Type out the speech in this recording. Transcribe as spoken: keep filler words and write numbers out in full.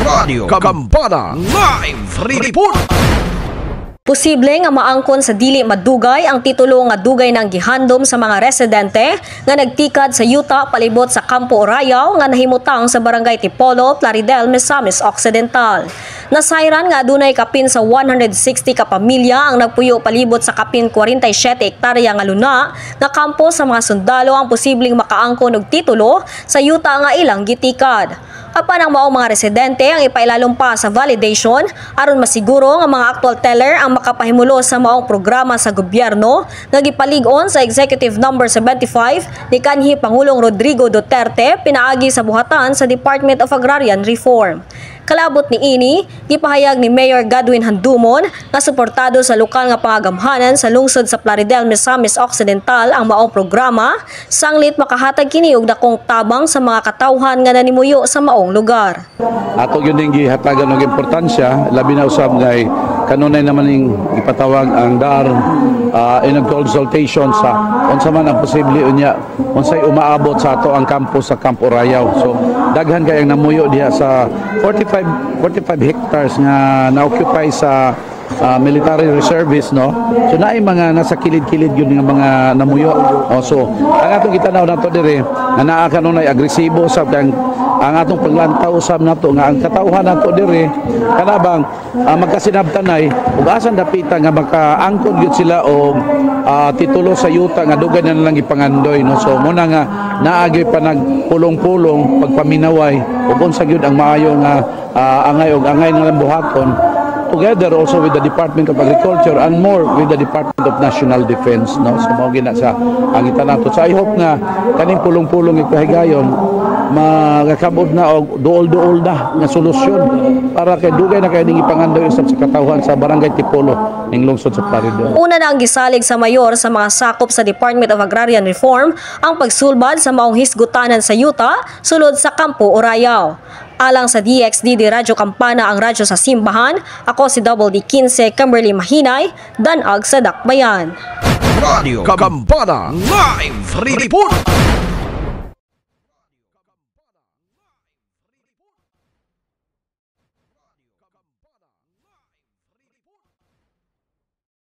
Radio Kagambana Live Report. Posible nga maangkon sa dili madugay ang titulo nga dugay ng gihandom sa mga residente nga nagtikad sa yuta palibot sa Campo Arayao nga nahimutang sa Barangay Tipolo, Plaridel, Misamis Occidental. Nasayran nga adunay kapin sa one hundred sixty ka pamilya ang nagpuyo palibot sa kapin forty-seven hektarya nga luna nga kampo sa mga sundalo ang posibleng makaangkon og titulo sa yuta nga ilang gitikad. Apan ang maong mga residente ang ipailalom pa sa validation aron masiguro nga mga actual teller ang makapahimulo sa maong programa sa gobyerno nga gipalig-on sa Executive Number seventy-five ni kanhi Pangulong Rodrigo Duterte pinaagi sa buhatan sa Department of Agrarian Reform. Kalabot ni ini, gipahayag ni Mayor Godwin Handumon na suportado sa lokal nga pangagamhanan sa lungsod sa Plaridel, Misamis Occidental ang maong programa, sanglit makahatag kini og dakong tabang sa mga katawhan nga nanimuyo sa maong lugar. Ato yun yung gihatagan ng importansya, labi na usab ngay kanunay naman yung ipatawag ang D A R uh, in a consultation sa unsa man ang posible unya unsay umaabot sa ato ang kampo sa Campo Arayao. So daghan kay ang namuyo diha sa forty-five hectares nga na-occupy sa uh, military reservice, no? So naay mga nasa kilid-kilid yun nga mga namuyo. Oh, so ang atong gitanaw nato dire nga naa kanunay agresibo sa kang ang atong paglantaw usab nato nga ang katawhan nato dire kanabang uh, magkasinabtanay ug asan dapita nga makaangkon gyud sila og uh, titulo sa yuta nga dugay na lang ipangandoy, no? So muna nga naagi pa nagpulong-pulong pagpaminaway ug unsa gyud ang maayo nga uh, angay og angay nga buhaton together also with the Department of Agriculture and more with the Department of National Defense, no? So mao gina sa ang itanato. So I hope nga kaning pulong-pulong ipahigayon magakabot na og duol-duol na nga solusyon para kay dugay na kay ning ipangandoy usab sa katawhan sa Barangay Tipolo ning lungsod sa Plaridel. Una na ang gisalig sa mayor sa mga sakop sa Department of Agrarian Reform ang pagsulbad sa maong hisgutanan sa yuta sulod sa Campo Arayao. Alang sa D X D D Radyo Kampana ang radyo sa simbahan, ako si Double D fifteen Kimberly Mahinay, Danag sa Dakbayan. Radio Kagambana Live Report.